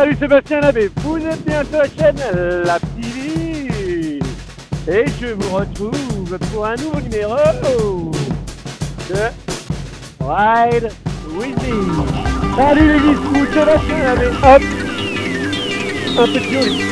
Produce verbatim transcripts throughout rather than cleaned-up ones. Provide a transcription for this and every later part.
Salut Sébastien Labbé, vous êtes bien sur la chaîne La P V et je vous retrouve pour un nouveau numéro de Ride With Me. Salut les bisous, Sébastien Labbé, hop, un petit ollie.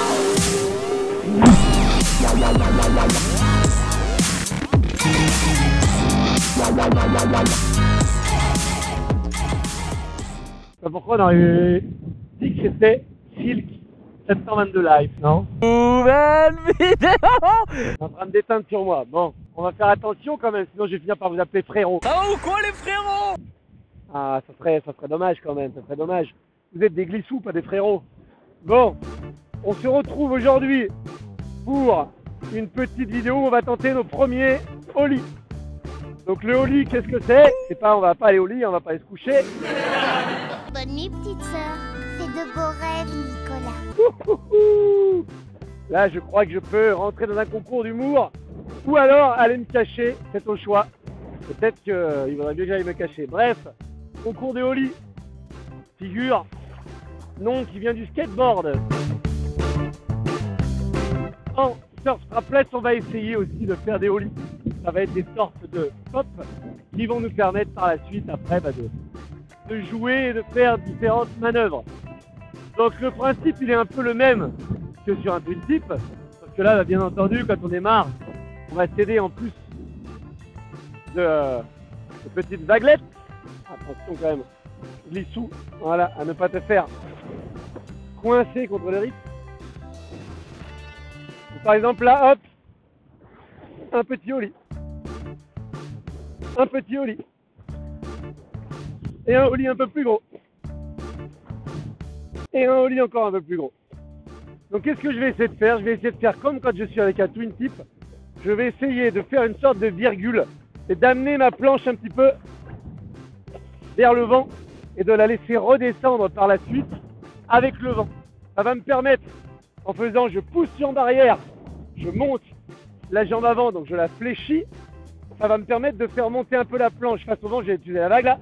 Pourquoi on aurait dit que c'était Silk sept cent vingt-deux live, non? Nouvelle vidéo. On est en train de déteindre sur moi. Bon, on va faire attention quand même, sinon je vais finir par vous appeler frérot. Ah ou quoi les frérots? Ah, ça serait, ça serait dommage quand même, ça serait dommage. Vous êtes des glissous, pas des frérots. Bon, on se retrouve aujourd'hui pour une petite vidéo où on va tenter nos premiers ollies. Donc le ollie, qu'est-ce que c'est? C'est pas, on va pas aller au lit, on va pas aller se coucher. Bonne nuit, petite sœur. Fais de beaux rêves, Nicolas. Ouh, là, je crois que je peux rentrer dans un concours d'humour ou alors aller me cacher, c'est au choix. Peut-être qu'il vaudrait mieux que j'aille me cacher. Bref, concours de ollie. Figure, nom qui vient du skateboard. En surf strapless, on va essayer aussi de faire des ollies. Ça va être des sortes de pop qui vont nous permettre par la suite, après, bah, de... de jouer et de faire différentes manœuvres. Donc le principe il est un peu le même que sur un twin tip, parce que là bien entendu quand on démarre on va s'aider en plus de, de petites vaguelettes. Attention quand même, glissou, voilà, à ne pas te faire coincer contre le rythme. Par exemple là, hop, un petit ollie, un petit ollie. Et un ollie un peu plus gros. Et un ollie encore un peu plus gros. Donc qu'est-ce que je vais essayer de faire? Je vais essayer de faire comme quand je suis avec un twin tip. Je vais essayer de faire une sorte de virgule et d'amener ma planche un petit peu vers le vent et de la laisser redescendre par la suite avec le vent. Ça va me permettre, en faisant, je pousse jambe arrière, je monte la jambe avant, donc je la fléchis. Ça va me permettre de faire monter un peu la planche face au vent. J'ai utilisé la vague là.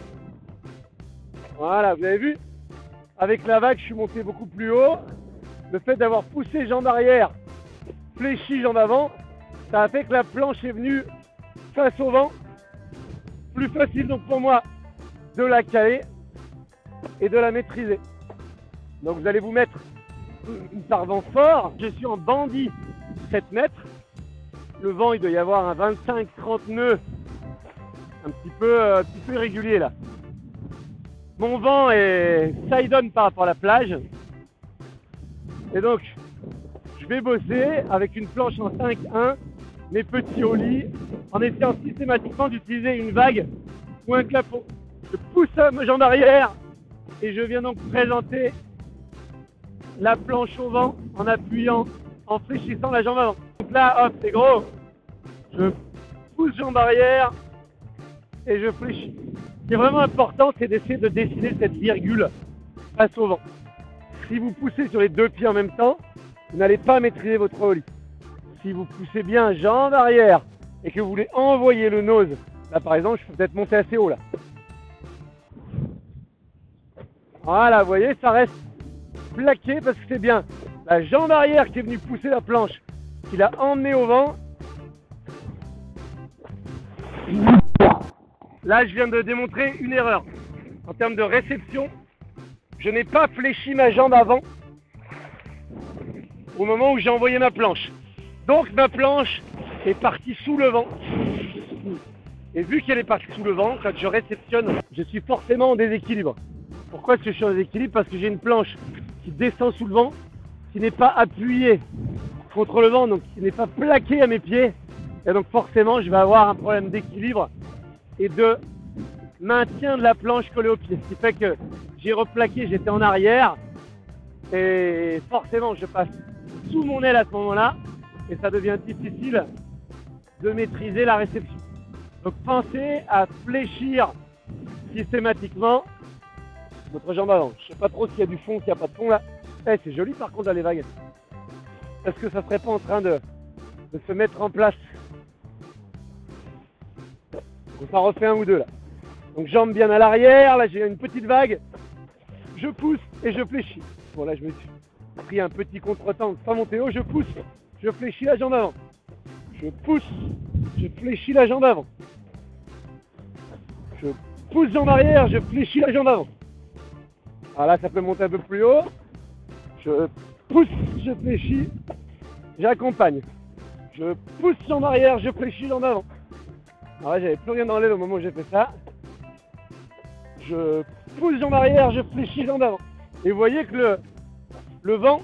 Voilà, vous avez vu? Avec la vague, je suis monté beaucoup plus haut. Le fait d'avoir poussé jambe arrière, fléchi jambe avant, ça a fait que la planche est venue face au vent. Plus facile donc pour moi de la caler et de la maîtriser. Donc vous allez vous mettre par vent fort. Je suis en bandit sept mètres. Le vent, il doit y avoir un vingt-cinq trente nœuds. Un petit peu, euh, un petit peu irrégulier là. Mon vent est side-on par rapport à la plage. Et donc, je vais bosser avec une planche en cinq un, mes petits ollies, en essayant systématiquement d'utiliser une vague ou un clapot. Je pousse ma jambe arrière et je viens donc présenter la planche au vent en appuyant, en fléchissant la jambe avant. Donc là, hop, c'est gros. Je pousse jambe arrière et je fléchis. Ce qui est vraiment important, c'est d'essayer de dessiner cette virgule face au vent. Si vous poussez sur les deux pieds en même temps, vous n'allez pas maîtriser votre ollie. Si vous poussez bien jambe arrière et que vous voulez envoyer le nose, là par exemple, je peux peut-être monter assez haut là. Voilà, vous voyez, ça reste plaqué parce que c'est bien la jambe arrière qui est venue pousser la planche, qui l'a emmené au vent. Là, je viens de démontrer une erreur. En termes de réception, je n'ai pas fléchi ma jambe avant au moment où j'ai envoyé ma planche. Donc, ma planche est partie sous le vent. Et vu qu'elle est partie sous le vent, quand je réceptionne, je suis forcément en déséquilibre. Pourquoi est-ce que je suis en déséquilibre? Parce que j'ai une planche qui descend sous le vent, qui n'est pas appuyée contre le vent, donc qui n'est pas plaquée à mes pieds. Et donc, forcément, je vais avoir un problème d'équilibre et de maintien de la planche collée au pied. Ce qui fait que j'ai replaqué, j'étais en arrière et forcément je passe sous mon aile à ce moment-là et ça devient difficile de maîtriser la réception. Donc pensez à fléchir systématiquement votre jambe avant. Je sais pas trop s'il y a du fond, s'il n'y a pas de fond là. Eh, c'est joli par contre là les vagues. Est-ce que ça serait pas en train de, de se mettre en place? On s'en refait un ou deux là. Donc jambes bien à l'arrière, là j'ai une petite vague. je pousse et je fléchis. Bon là je me suis pris un petit contretemps sans monter haut, je pousse, je fléchis la jambe avant. Je pousse, je fléchis la jambe avant. Je pousse jambe arrière, je fléchis la jambe avant. Alors là ça peut monter un peu plus haut. Je pousse, je fléchis, j'accompagne. Je pousse jambe arrière, je fléchis jambe avant. Alors là j'avais plus rien dans l'aile au moment où j'ai fait ça. Je pousse jambe arrière, je fléchis jambe avant. Et vous voyez que le, le vent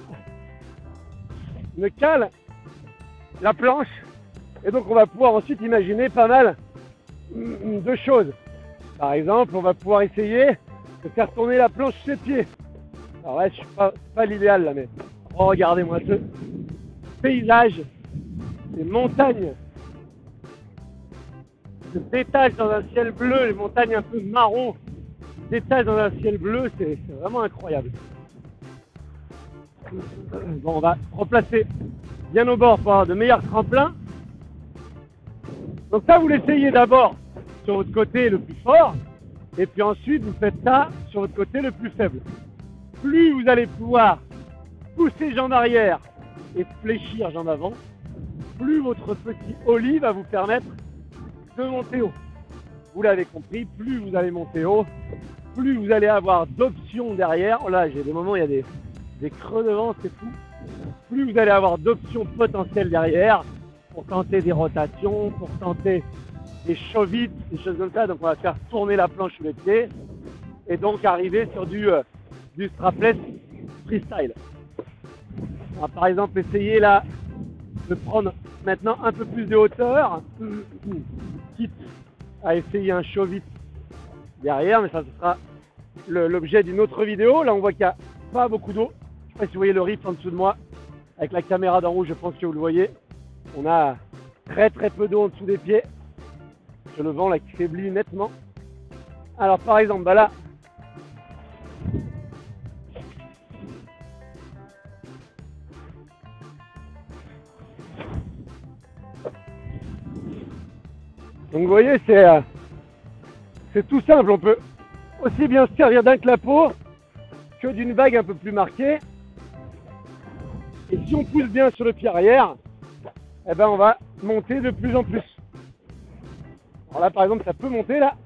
me cale la planche. Et donc on va pouvoir ensuite imaginer pas mal de choses. Par exemple, on va pouvoir essayer de faire tourner la planche sur ses pieds. Alors là, je suis pas, pas l'idéal là, mais oh, regardez-moi ce paysage, ces montagnes se détachent dans un ciel bleu, les montagnes un peu marron se détachent dans un ciel bleu, c'est vraiment incroyable. Bon, on va replacer bien au bord pour avoir de meilleurs tremplins. Donc ça, vous l'essayez d'abord sur votre côté le plus fort, et puis ensuite vous faites ça sur votre côté le plus faible. Plus vous allez pouvoir pousser jambe arrière et fléchir jambe avant, plus votre petit ollie va vous permettre de monter haut. Vous l'avez compris, plus vous allez monter haut, plus vous allez avoir d'options derrière. Oh là, j'ai des moments où il y a des, des creux devant, c'est fou. Plus vous allez avoir d'options potentielles derrière pour tenter des rotations, pour tenter des chauvites, des choses comme ça. Donc on va faire tourner la planche sous les pieds et donc arriver sur du, euh, du strapless freestyle. On va par exemple essayer là de prendre maintenant un peu plus de hauteur, quitte à essayer un chauvite derrière, mais ça ce sera l'objet d'une autre vidéo. Là on voit qu'il n'y a pas beaucoup d'eau. Je ne sais pas si vous voyez le riff en dessous de moi. Avec la caméra d'en haut, je pense que vous le voyez. On a très très peu d'eau en dessous des pieds. Sur le vent là qui faiblit nettement. Alors par exemple, bah là, donc vous voyez, c'est euh, c'est tout simple. On peut aussi bien se servir d'un clapot que d'une vague un peu plus marquée. Et si on pousse bien sur le pied arrière, eh ben on va monter de plus en plus. Alors là par exemple ça peut monter là.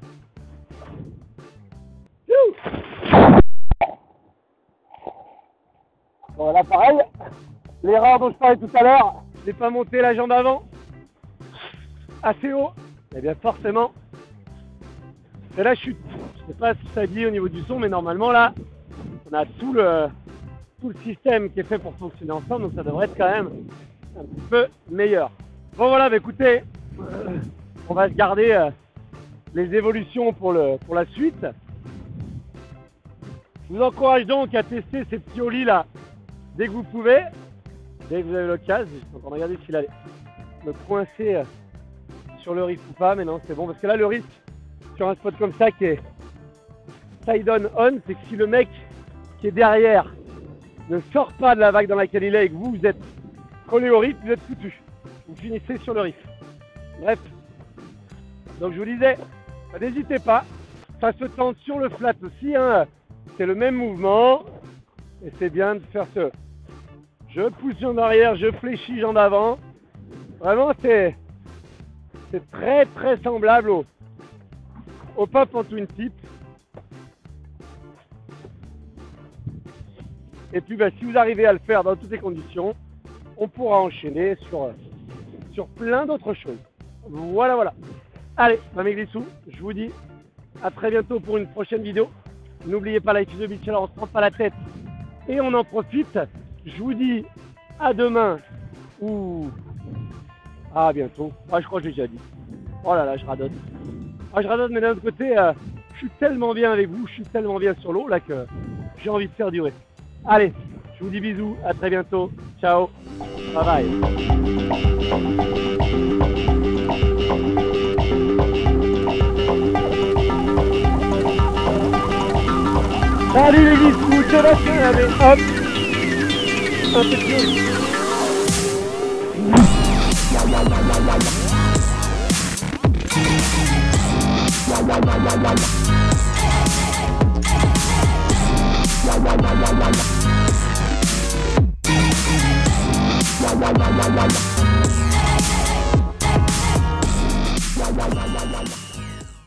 Bon là pareil, l'erreur dont je parlais tout à l'heure, je n'ai pas monté la jambe avant assez haut. Et bien forcément, c'est la chute. Je ne sais pas si ça dit au niveau du son, mais normalement là, on a tout le, tout le système qui est fait pour fonctionner ensemble, donc ça devrait être quand même un petit peu meilleur. Bon voilà, bah écoutez, euh, on va garder euh, les évolutions pour, le, pour la suite. Je vous encourage donc à tester ces petits ollies là dès que vous pouvez, dès que vous avez l'occasion. Je suis en train de regarder s'il allait me coincer euh, sur le riff ou pas, mais non, c'est bon, parce que là le risque sur un spot comme ça qui est side on on, c'est que si le mec qui est derrière ne sort pas de la vague dans laquelle il est et que vous, vous êtes collé au riff, vous êtes foutu. Vous finissez sur le riff. Bref. Donc je vous disais, n'hésitez pas, ça se tente sur le flat aussi, hein. C'est le même mouvement et c'est bien de faire ce je pousse jambe arrière, je fléchis jambe avant. Vraiment c'est c'est très très semblable au, au pop en twin tip. Et puis bah, si vous arrivez à le faire dans toutes les conditions, on pourra enchaîner sur, sur plein d'autres choses. Voilà, voilà. Allez, bah, mes glissous, je vous dis à très bientôt pour une prochaine vidéo. N'oubliez pas Life is a Beach, alors on se prend pas la tête et on en profite. Je vous dis à demain ou à bientôt. Ah, je crois que j'ai déjà dit. Oh là là, je radote. Ah, je radote, mais d'un autre côté, euh, je suis tellement bien avec vous, je suis tellement bien sur l'eau là que j'ai envie de faire durer. Allez, je vous dis bisous, à très bientôt. Ciao, bye bye. Salut les bisous, Sébastien, allez, hop, un petit peu. Nico.